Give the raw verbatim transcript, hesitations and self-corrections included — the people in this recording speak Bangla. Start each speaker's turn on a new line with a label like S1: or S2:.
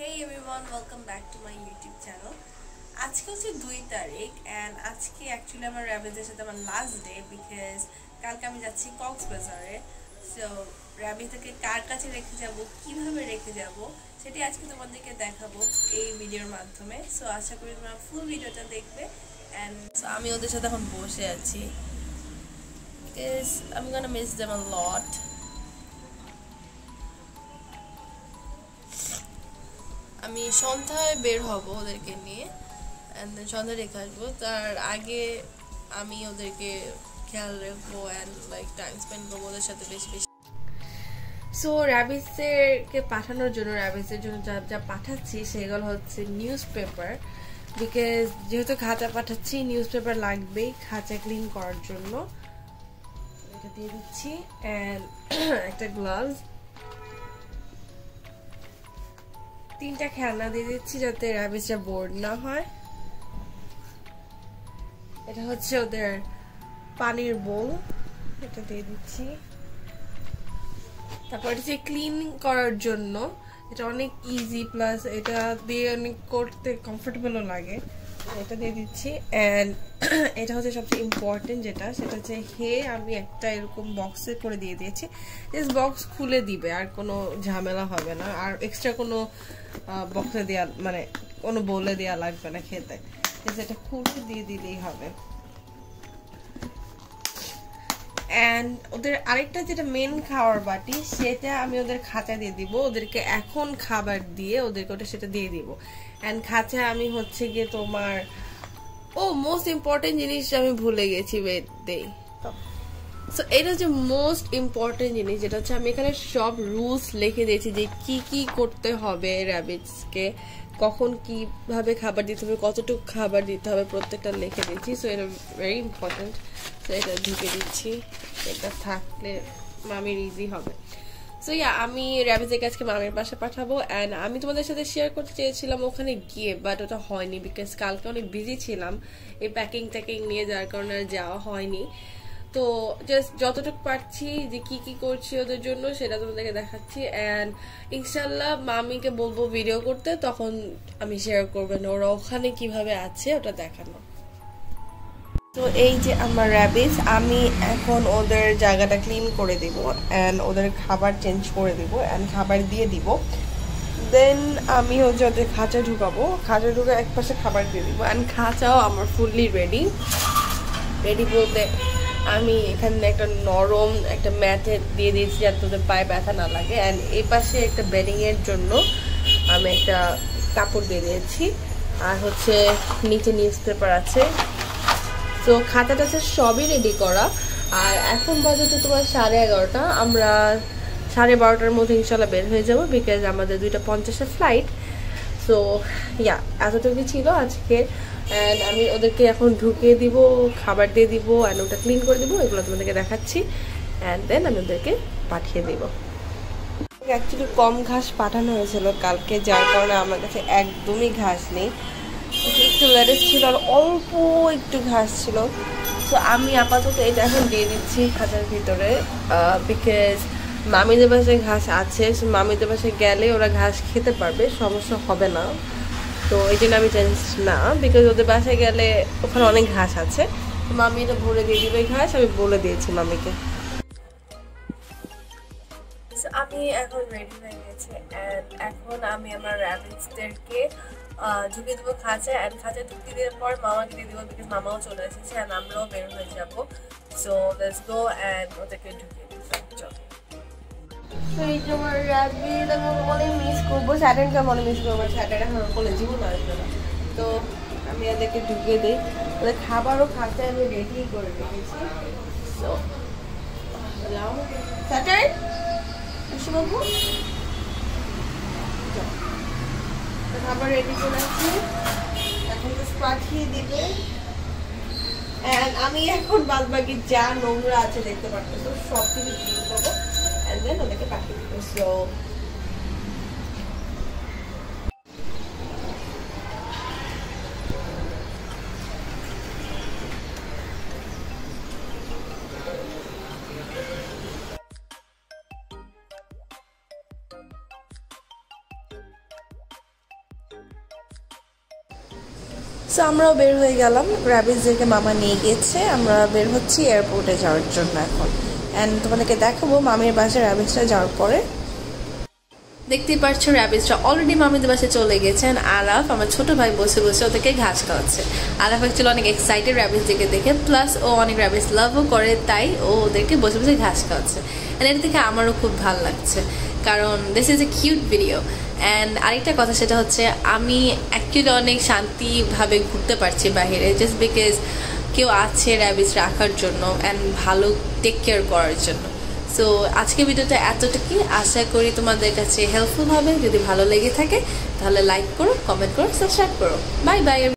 S1: Hey everyone, welcome back to my YouTube channel. আজকে হচ্ছে দুই তারিখ and আজকে অ্যাকচুয়ালি আমার র্যাবিজের সাথে আমার লাস্ট ডে বিকজ কালকে আমি যাচ্ছি কক্সবাজারে। সো র্যাবি থেকে কার কাছে রেখে যাব, কিভাবে রেখে যাব সেটি আজকে তোমাদেরকে দেখাবো এই ভিডিওর মাধ্যমে। সো আশা করি তোমরা ফুল ভিডিওটা দেখবে and so আমি ওদের সাথে এখন বসে আছি because I'm gonna miss them a lot. আমি সন্ধ্যায় বের হব ওদেরকে নিয়ে অ্যান্ড দেন সন্ধ্যায় রেখে আসবো। তার আগে আমি ওদেরকে খেয়াল রাখবো অ্যান্ড লাইক টাইম স্পেন্ড করবো ওদের সাথে বেশি বেশি। সো র্যাবিসেরকে পাঠানোর জন্য র্যাবিসের জন্য যা যা পাঠাচ্ছি সেগুলো হচ্ছে নিউজ পেপার, বিকজ যেহেতু খাঁচা পাঠাচ্ছি নিউজ পেপার লাগবেই খাঁচা ক্লিন করার জন্য। এটা দিয়ে দিচ্ছি অ্যান্ড একটা গ্লাভস, তিনটা খেলনা দিয়ে দিচ্ছি যাতে র্যাবিসটা বোর্ড না হয়। এটা হচ্ছে ওদের পানির বোল, এটা দিয়ে দিচ্ছি। তারপর হচ্ছে ক্লিন করার জন্য, এটা অনেক ইজি প্লাস এটা দিয়ে অনেক করতে কমফোর্টেবলও লাগে, এটা দিয়ে দিচ্ছি। অ্যান্ড এটা হচ্ছে সবচেয়ে ইম্পর্টেন্ট যেটা, সেটা হচ্ছে হে আমি একটা এরকম বক্সে করে দিয়ে দিয়েছি, জাস্ট বক্স খুলে দিবে আর কোনো ঝামেলা হবে না, আর এক্সট্রা কোনো বক্সে দেওয়া মানে কোনো বলে দেওয়া লাগবে না খেতে, এটা খুলে দিয়ে দিলেই হবে। অ্যান্ড ওদের আরেকটা যেটা মেন খাওয়ার বাটি সেটা আমি ওদের খাঁচা দিয়ে দিব, ওদেরকে এখন খাবার দিয়ে ওদেরকে ওটা সেটা দিয়ে দিব। অ্যান্ড খাঁচা আমি হচ্ছে গিয়ে তোমার ও মোস্ট ইম্পর্টেন্ট জিনিস আমি ভুলে গেছি, ওয়েট দেই। সো এটা হচ্ছে মোস্ট ইম্পর্টেন্ট জিনিস, যেটা হচ্ছে আমি এখানে সব রুলস লিখে দিয়েছি যে কি কি করতে হবে র্যাবিটসকে, কখন কিভাবে খাবার দিতে হবে, কতটুকু খাবার দিতে হবে, প্রত্যেকটা লিখে দিচ্ছি। সো এটা ভেরি ইম্পর্টেন্ট। সো এটা ঢুকে দিচ্ছি, এটা থাকলে মামির ইজি হবে। সো ইয়া আমি র্যাবিটসকে আজকে মামির বাসা পাঠাবো অ্যান্ড আমি তোমাদের সাথে শেয়ার করতে চেয়েছিলাম ওখানে গিয়ে, বাট ওটা হয়নি বিকজ কালকে অনেক বিজি ছিলাম এই প্যাকিং ট্যাকিং নিয়ে, যার কারণে আর যাওয়া হয়নি। তো জাস্ট যতটুকু পারছি যে কি কি করছি ওদের জন্য সেটা তোমাদেরকে দেখাচ্ছি। অ্যান্ড ইনশাল্লাহ মামিকে বলবো ভিডিও করতে, তখন আমি শেয়ার করবেন ওরা ওখানে কিভাবে আছে ওটা দেখানো। তো এই যে আমার র্যাবিটস, আমি এখন ওদের জায়গাটা ক্লিন করে দিব অ্যান্ড ওদের খাবার চেঞ্জ করে দিব অ্যান্ড খাবার দিয়ে দিব। দেন আমি হচ্ছে ওদের খাঁচা ঢুকাবো, খাঁচা ঢুকে এক পাশে খাবার দিয়ে দিব অ্যান্ড খাঁচাও আমার ফুললি রেডি। রেডি বলতে আমি এখানে একটা নরম একটা ম্যাটে দিয়ে দিয়েছি যাতে ওদের পায়ে ব্যথা না লাগে, অ্যান্ড এই পাশে একটা বেডিং এর জন্য আমি একটা কাপড় দিয়ে দিয়েছি, আর হচ্ছে নিচে নিউজ পেপার আছে। তো খাতাটা আছে সবই রেডি করা। আর এখন বাজে তোমার সাড়ে এগারোটা, আমরা সাড়ে বারোটার মধ্যে ইনশাল্লাহ বের হয়ে যাবো বিকজ আমাদের দুইটা পঞ্চাশের ফ্লাইট। সো ইয়া এতটুকু ছিল আজকে। অ্যান্ড আমি ওদেরকে এখন ঢুকিয়ে দিব, খাবার দিয়ে দিব অ্যান্ড ওটা ক্লিন করে দিব, এগুলো তোমাদেরকে দেখাচ্ছি। অ্যান্ড দেন আমি ওদেরকে পাঠিয়ে দিব। অ্যাকচুয়ালি কম ঘাস পাঠানো হয়েছিল কালকে, যার কারণে আমার কাছে একদমই ঘাস নেই, একটু লেটেস ছিল আর অল্প একটু ঘাস ছিল। তো আমি আপাতত এটা এখন দিয়ে দিচ্ছি খাঁচার ভিতরে বিকজ মামিদের বাসায় ঘাস আছে, মামিদের বাসায় গেলে ওরা ঘাস খেতে পারবে, সমস্যা হবে না। তো এই জন্য আমি টেনশন না, বিকজ ওদের বাসায় গেলে ওখানে অনেক ঘাস আছে, মামি এটা ভরে দিয়ে দিবে ঘাস, আমি বলে দিয়েছি মামিকে। আমি এখন রেডি হয়ে গেছি অ্যান্ড এখন আমি আমার র্যাবিটসদেরকে ঢুকিয়ে দেবো খাঁচা, অ্যান্ড খাঁচা ঢুকিয়ে দেওয়ার পর মামাকে দিয়ে দেবো বিকজ মামাও চলে এসেছে অ্যান্ড আমরাও বের হয়ে যাবো। সো লেটস গো অ্যান্ড ওদেরকে ঢুকিয়ে দিবো। চলো। তো এই যে আমার র্যাবিট আমি অনেক মিস করবো, স্যাটারডেকে অনেক মিস করবো, স্যাটারডে আমার বলে জীবন আসবে না। তো আমি এদেরকে ঢুকিয়ে দিই, ওদের খাবারও খাঁচা আমি রেডি করে রেখেছি। তো যাও স্যাটারডে এসে বাবু খাবার রেডি করে আছে, এখন জাস্ট পাঠিয়ে দিবে। অ্যান্ড আমি এখন বাদ বাকি যা নোংরা আছে দেখতে পারতেছো সব কিছু ক্লিন করবো অ্যান্ড দেন ওদেরকে পাঠিয়ে দিবো। সো
S2: সো আমরাও বের হয়ে গেলাম, র্যাবিসদেরকে মামা নিয়ে গিয়েছে, আমরা বের হচ্ছি এয়ারপোর্টে যাওয়ার জন্য এখন। অ্যান্ড তোমাদেরকে দেখাবো মামির বাসায় র্যাবিসটা যাওয়ার পরে। দেখতেই পাচ্ছ র্যাবিসটা অলরেডি মামিদের বাসায় চলে গেছেন। আরাফ আমার ছোট ভাই বসে বসে ওদেরকে ঘাস খাওয়াচ্ছে। আরাফ অ্যাকচুয়ালি অনেক এক্সাইটেড র্যাবিসদেরকে দেখে, প্লাস ও অনেক র্যাবিস লাভও করে, তাই ও ওদেরকে বসে বসে ঘাস খাওয়াচ্ছে। অ্যান্ড এটা দেখে আমারও খুব ভালো লাগছে, কারণ this is a cute video. And আরেকটা কথা সেটা হচ্ছে আমি অ্যাকচুয়ালি অনেক শান্তিভাবে ঘুরতে পারছি বাইরে, জাস্ট বিকজ কেউ আছে র্যাবিস রাখার জন্য অ্যান্ড ভালো টেক কেয়ার করার জন্য। সো আজকের ভিডিওটা এতটুকুই, আশা করি তোমাদের কাছে হেল্পফুল হবে। যদি ভালো লেগে থাকে তাহলে লাইক করো, কমেন্ট করো, সাবস্ক্রাইব করো। Bye by.